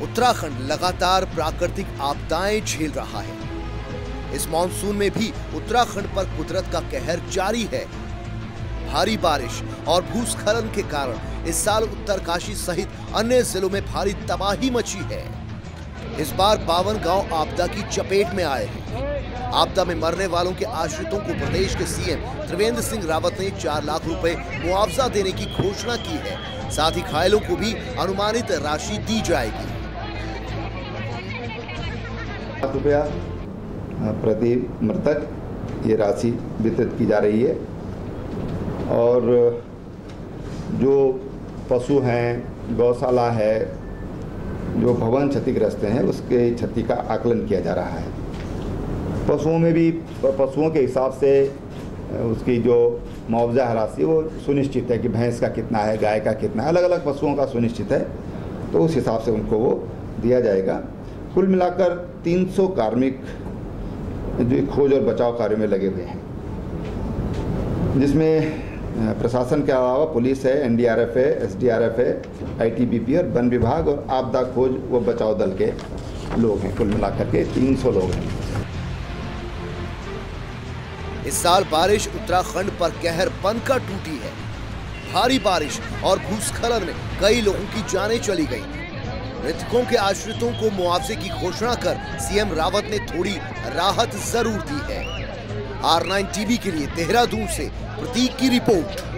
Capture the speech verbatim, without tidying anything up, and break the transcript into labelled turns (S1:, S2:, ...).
S1: उत्तराखंड लगातार प्राकृतिक आपदाएं झेल रहा है। इस मॉनसून में भी उत्तराखंड पर कुदरत का कहर जारी है। भारी बारिश और भूस्खलन के कारण इस साल उत्तरकाशी सहित अन्य जिलों में भारी तबाही मची है। इस बार बावन गांव आपदा की चपेट में आए हैं। आपदा में मरने वालों के आश्रितों को प्रदेश के सीएम त्रिवेंद्र सिंह रावत ने चार लाख रुपए मुआवजा देने की घोषणा की है। साथ ही घायलों को भी अनुमानित राशि दी जाएगी।
S2: लाख रुपया प्रति मृतक ये राशि वितरित की जा रही है और जो पशु हैं, गौशाला है, जो भवन क्षतिग्रस्त हैं उसके क्षति का आकलन किया जा रहा है। पशुओं में भी पशुओं के हिसाब से उसकी जो मुआवजा राशि वो सुनिश्चित है कि भैंस का कितना है, गाय का कितना है, अलग अलग पशुओं का सुनिश्चित है, तो उस हिसाब से उनको वो दिया जाएगा। कुल मिलाकर तीन सौ कार्मिक जो खोज और बचाव कार्य में लगे हुए हैं, जिसमें प्रशासन के अलावा पुलिस है, एन डी आर एफ है, एस डी आर एफ है, आई टी बी पी और वन विभाग और आपदा खोज व बचाव दल के लोग हैं। कुल मिलाकर के तीन सौ लोग हैं।
S1: इस साल बारिश उत्तराखंड पर कहर बनकर टूटी है। भारी बारिश और भूस्खलन में कई लोगों की जानें चली गई। मृतकों के आश्रितों को मुआवजे की घोषणा कर सीएम रावत ने थोड़ी राहत जरूर दी है। आर नाइन टीवी के लिए देहरादून से प्रतीक की रिपोर्ट।